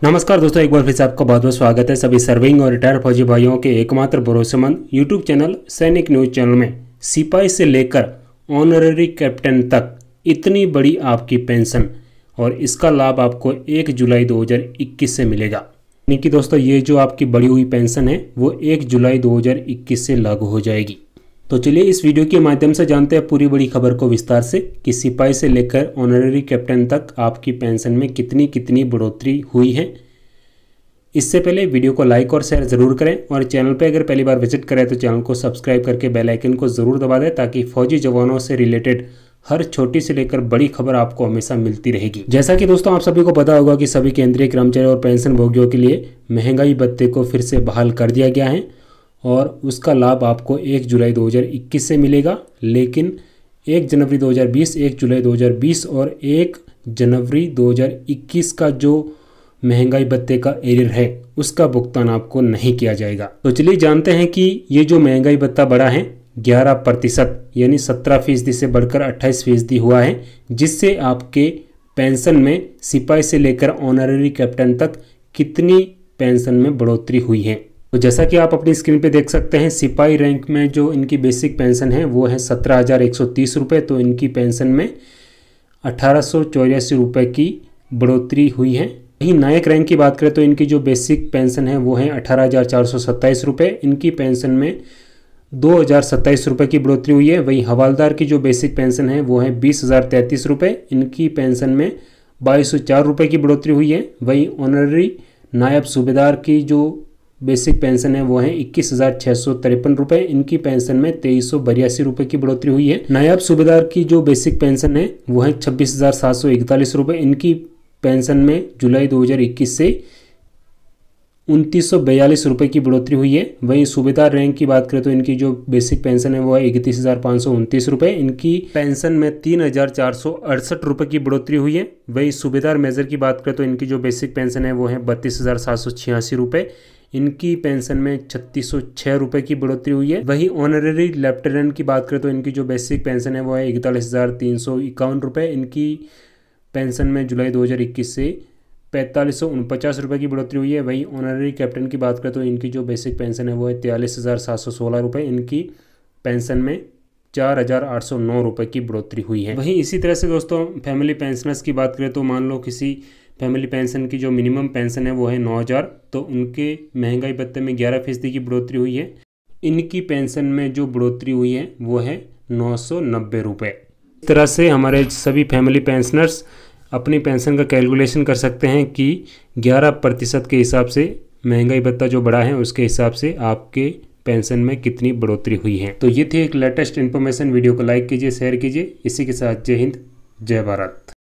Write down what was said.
नमस्कार दोस्तों, एक बार फिर से आपका बहुत बहुत स्वागत है सभी सर्विंग और रिटायर फौजी भाइयों के एकमात्र भरोसेमंद यूट्यूब चैनल सैनिक न्यूज चैनल में। सिपाही से लेकर ऑनररी कैप्टन तक इतनी बड़ी आपकी पेंशन और इसका लाभ आपको 1 जुलाई 2021 से मिलेगा। यानी कि दोस्तों ये जो आपकी बढ़ी हुई पेंशन है वो 1 जुलाई 2021 से लागू हो जाएगी। तो चलिए इस वीडियो के माध्यम से जानते हैं पूरी बड़ी खबर को विस्तार से कि सिपाही से लेकर ऑनररी कैप्टन तक आपकी पेंशन में कितनी कितनी बढ़ोतरी हुई है। इससे पहले वीडियो को लाइक और शेयर ज़रूर करें और चैनल पर अगर पहली बार विजिट करें तो चैनल को सब्सक्राइब करके बेल आइकन को ज़रूर दबा दें ताकि फौजी जवानों से रिलेटेड हर छोटी से लेकर बड़ी खबर आपको हमेशा मिलती रहेगी। जैसा कि दोस्तों आप सभी को पता होगा कि सभी केंद्रीय कर्मचारी और पेंशन भोगियों के लिए महंगाई भत्ते को फिर से बहाल कर दिया गया है और उसका लाभ आपको 1 जुलाई 2021 से मिलेगा। लेकिन 1 जनवरी 2020, 1 जुलाई 2020 और 1 जनवरी 2021 का जो महंगाई भत्ते का एरियर है उसका भुगतान आपको नहीं किया जाएगा। तो चलिए जानते हैं कि ये जो महंगाई भत्ता बढ़ा है 11% यानी 17% से बढ़कर 28% हुआ है, जिससे आपके पेंशन में सिपाही से लेकर ऑनररी कैप्टन तक कितनी पेंशन में बढ़ोतरी हुई है। तो जैसा कि आप अपनी स्क्रीन पे देख सकते हैं, सिपाही रैंक में जो इनकी बेसिक पेंशन है वो है 17,130 रुपये। तो इनकी पेंशन में 1884 रुपये की बढ़ोतरी हुई है। वहीं नायक रैंक की बात करें तो इनकी जो बेसिक पेंशन है वो है 18,427 रुपये। इनकी पेंशन में 2,027 रुपये की बढ़ोतरी हुई है। वहीं हवालदार की जो बेसिक पेंशन है वो है 20,033 रुपये। इनकी पेंशन में 2204 रुपये की बढ़ोतरी हुई है। वहीं ऑनररी नायब सूबेदार की जो बेसिक पेंशन है वो है 21,653 रुपये। इनकी पेंशन में 2382 रुपये की बढ़ोतरी हुई है। नायब सूबेदार की जो बेसिक पेंशन है वो है 26,741 रुपये। इनकी पेंशन में जुलाई 2021 से 2942 रुपये की बढ़ोतरी हुई है। वहीं सूबेदार रैंक की बात करें तो इनकी जो बेसिक पेंशन है वो है 31,529 रुपये। इनकी पेंशन में 3,468 रुपये की बढ़ोतरी हुई है। वहीं सूबेदार मेजर की बात करें तो इनकी जो बेसिक पेंशन है वो है 32,786 रुपये। इनकी पेंशन में 3,606 रुपये की बढ़ोतरी हुई है। वहीं ऑनररी लेफ्टिनेंट की बात करें तो इनकी जो बेसिक पेंशन है वो है 41,351 रुपये। इनकी पेंशन में जुलाई 2021 से 4,549 रुपये की बढ़ोतरी हुई है। वहीं ऑनररी कैप्टन की बात करें तो इनकी जो बेसिक पेंशन है वो है 43,716 रुपये। इनकी पेंशन में 4,809 रुपये की बढ़ोतरी हुई है। वहीं इसी तरह से दोस्तों फैमिली पेंशनर्स की बात करें तो मान लो किसी फैमिली पेंशन की जो मिनिमम पेंशन है वो है 9,000, तो उनके महंगाई भत्ते में 11% की बढ़ोतरी हुई है। इनकी पेंशन में जो बढ़ोतरी हुई है वो है 990 रुपये। इस तरह से हमारे सभी फैमिली पेंशनर्स अपनी पेंशन का कैलकुलेशन कर सकते हैं कि 11% के हिसाब से महंगाई भत्ता जो बढ़ा है उसके हिसाब से आपके पेंशन में कितनी बढ़ोतरी हुई है। तो ये थी एक लेटेस्ट इन्फॉर्मेशन। वीडियो को लाइक कीजिए, शेयर कीजिए। इसी के साथ जय हिंद, जय भारत।